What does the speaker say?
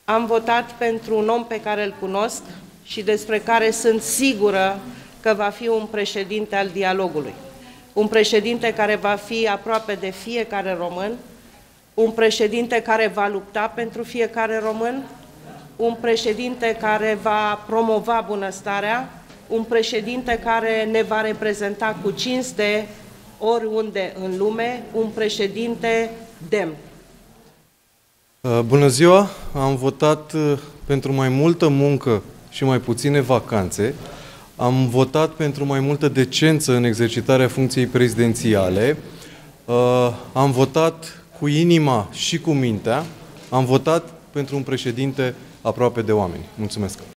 Am votat pentru un om pe care îl cunosc și despre care sunt sigură că va fi un președinte al dialogului. Un președinte care va fi aproape de fiecare român, un președinte care va lupta pentru fiecare român, un președinte care va promova bunăstarea, un președinte care ne va reprezenta cu cinste oriunde în lume, un președinte demn. Bună ziua! Am votat pentru mai multă muncă și mai puține vacanțe. Am votat pentru mai multă decență în exercitarea funcției prezidențiale. Am votat cu inima și cu mintea. Am votat pentru un președinte aproape de oameni. Mulțumesc!